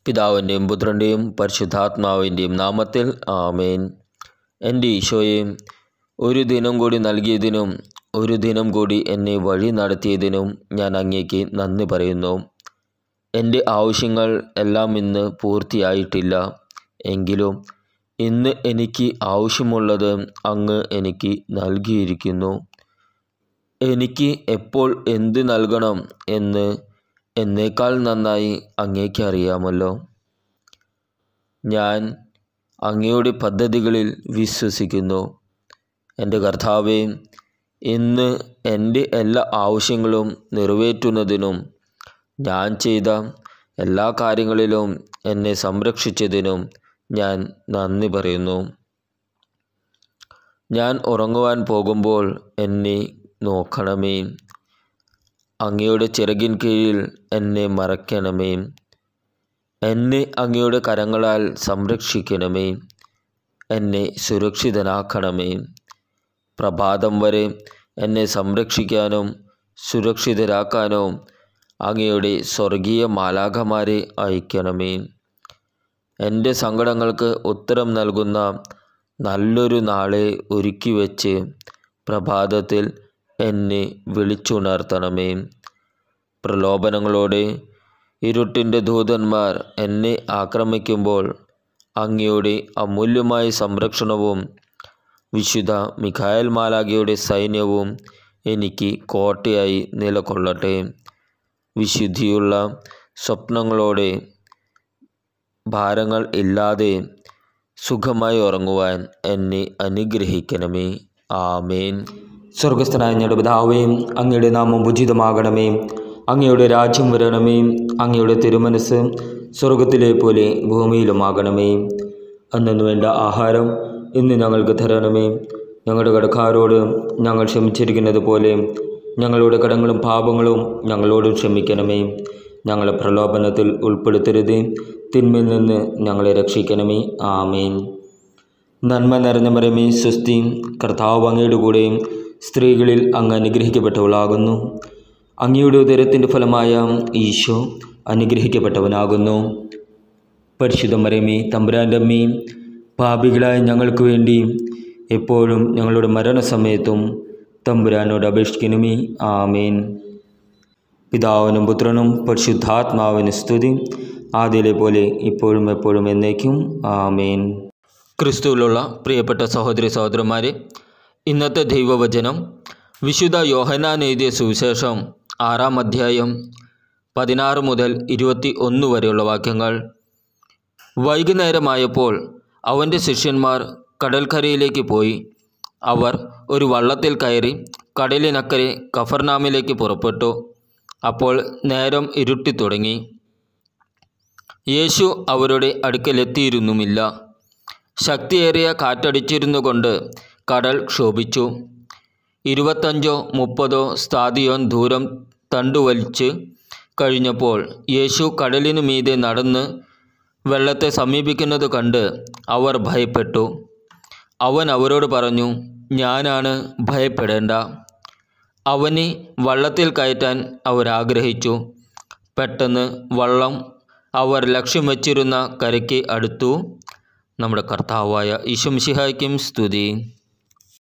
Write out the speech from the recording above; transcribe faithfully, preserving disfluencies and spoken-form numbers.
പിതാവിൻ്റെയും പുത്രൻ്റെയും പരിശുദ്ധാത്മാവിൻ്റെയും നാമത്തിൽ ആമേൻ. എൻ്റെ ഈശോയെ, ഒരു ദിനം കൂടി നൽകിയതിനും ഒരു ദിനം കൂടി എന്നെ വഴി നടത്തിയതിനും ഞാൻ അങ്ങേക്ക് നന്ദി പറയുന്നു. എൻ്റെ ആവശ്യങ്ങൾ എല്ലാം ഇന്ന് പൂർത്തിയായിട്ടില്ല. എങ്കിലും ഇന്ന് എനിക്ക് ആവശ്യമുള്ളത് അങ്ങ് എനിക്ക് നൽകിയിരിക്കുന്നു. എനിക്ക് എപ്പോൾ എന്ത് നൽകണം എന്ന് എന്നേക്കാൾ നന്നായി അങ്ങേക്ക് അറിയാമല്ലോ. ഞാൻ അങ്ങയുടെ പദ്ധതികളിൽ വിശ്വസിക്കുന്നു. എൻ്റെ കർത്താവേ, ഇന്ന് എൻ്റെ എല്ലാ ആവശ്യങ്ങളും നിറവേറ്റുന്നതിനും ഞാൻ ചെയ്ത എല്ലാ കാര്യങ്ങളിലും എന്നെ സംരക്ഷിച്ചതിനും ഞാൻ നന്ദി പറയുന്നു. ഞാൻ ഉറങ്ങുവാൻ പോകുമ്പോൾ എന്നെ നോക്കണമേ. അങ്ങയുടെ ചിറകിൻ കീഴിൽ എന്നെ മറയ്ക്കണമേ. എന്നെ അങ്ങയുടെ കരങ്ങളാൽ സംരക്ഷിക്കണമേ. എന്നെ സുരക്ഷിതനാക്കണമേ. പ്രഭാതം വരെ എന്നെ സംരക്ഷിക്കാനും സുരക്ഷിതരാക്കാനും അങ്ങയുടെ സ്വർഗീയ മാലാഖമാരെ അയക്കണമേ. എൻ്റെ സങ്കടങ്ങൾക്ക് ഉത്തരം നൽകുന്ന നല്ലൊരു നാളെ ഒരുക്കി വച്ച് പ്രഭാതത്തിൽ എന്നെ വിളിച്ചുണർത്തണമേ. പ്രലോഭനങ്ങളോടെ ഇരുട്ടിൻ്റെ ദൂതന്മാർ എന്നെ ആക്രമിക്കുമ്പോൾ അങ്ങയുടെ അമൂല്യമായ സംരക്ഷണവും വിശുദ്ധ മിഖായേൽ മാലാഖയുടെ സൈന്യവും എനിക്ക് കോട്ടയായി നിലകൊള്ളട്ടെ. വിശുദ്ധിയുള്ള സ്വപ്നങ്ങളോടെ ഭാരങ്ങൾ ഇല്ലാതെ സുഖമായി ഉറങ്ങുവാൻ എന്നെ അനുഗ്രഹിക്കണമേ. ആമേൻ. സ്വർഗസ്ഥനായ ഞങ്ങളുടെ പിതാവേ, അങ്ങയുടെ നാമം ഉചിതമാകണമേ. അങ്ങയുടെ രാജ്യം വരണമേ. അങ്ങയുടെ തിരുമനസ് സ്വർഗത്തിലെ പോലെ ഭൂമിയിലുമാകണമേ. അന്നു വേണ്ട ആഹാരം ഇന്ന് ഞങ്ങൾക്ക് തരണമേ. ഞങ്ങളുടെ കടക്കാരോട് ഞങ്ങൾ ക്ഷമിച്ചിരിക്കുന്നത് പോലെ ഞങ്ങളുടെ കടങ്ങളും പാപങ്ങളും ഞങ്ങളോട് ക്ഷമിക്കണമേ. ഞങ്ങളെ പ്രലോഭനത്തിൽ ഉൾപ്പെടുത്തരുത്, തിന്മയിൽ നിന്ന് ഞങ്ങളെ രക്ഷിക്കണമേ. ആമേൻ. നന്മ നിറഞ്ഞ മറിയമേ, സ്വസ്തി, കർത്താവ് അങ്ങയുടെ കൂടെയും സ്ത്രീകളിൽ അങ്ങ് അനുഗ്രഹിക്കപ്പെട്ടവളാകുന്നു. അങ്ങയുടെ ഉദരത്തിൻ്റെ ഫലമായ ഈശോ അനുഗ്രഹിക്കപ്പെട്ടവനാകുന്നു. പരിശുദ്ധ മറിയമേ, തമ്പുരാൻ്റെ അമ്മേ, പാപികളായ ഞങ്ങൾക്ക് വേണ്ടി എപ്പോഴും ഞങ്ങളുടെ മരണസമയത്തും തമ്പുരാനോട് അപേക്ഷിക്കണമേ. ആമേൻ. പിതാവിനും പുത്രനും പരിശുദ്ധാത്മാവിന് സ്തുതി, ആദ്യയിലെ പോലെ ഇപ്പോഴും എപ്പോഴും എന്നേക്കും. ആമേൻ. ക്രിസ്തുവിലുള്ള പ്രിയപ്പെട്ട സഹോദരി സഹോദരന്മാരെ, ഇന്നത്തെ ദൈവവചനം വിശുദ്ധ യോഹന്നാൻ എഴുതിയ സുവിശേഷം ആറാം അധ്യായം പതിനാറ് മുതൽ ഇരുപത്തി ഒന്ന് വരെയുള്ള വാക്യങ്ങൾ. വൈകുന്നേരമായപ്പോൾ അവൻ്റെ ശിഷ്യന്മാർ കടൽക്കരയിലേക്ക് പോയി. അവർ ഒരു വള്ളത്തിൽ കയറി കടലിനക്കരെ കഫർനാമിലേക്ക് പുറപ്പെട്ടു. അപ്പോൾ നേരം ഇരുട്ടിത്തുടങ്ങി. യേശു അവരുടെ അടുക്കലെത്തിയിരുന്നുമില്ല. ശക്തിയേറിയ കാറ്റടിച്ചിരുന്നു കൊണ്ട് കടൽ ക്ഷോഭിച്ചു. ഇരുപത്തഞ്ചോ മുപ്പതോ സ്ഥാദിയോൻ ദൂരം തണ്ടുവലിച്ച് കഴിഞ്ഞപ്പോൾ യേശു കടലിനു മീതെ നടന്ന് വെള്ളത്തെ സമീപിക്കുന്നത് കണ്ട് അവർ ഭയപ്പെട്ടു. അവൻ അവരോട് പറഞ്ഞു, ഞാനാണ്, ഭയപ്പെടേണ്ട. അവനെ വള്ളത്തിൽ കയറ്റാൻ അവരാഗ്രഹിച്ചു. പെട്ടെന്ന് വള്ളം അവർ ലക്ഷ്യം വച്ചിരുന്ന കരയ്ക്ക് അടുത്തു. നമ്മുടെ കർത്താവായ ഈശോ മിശിഹായ്ക്കും സ്തുതി.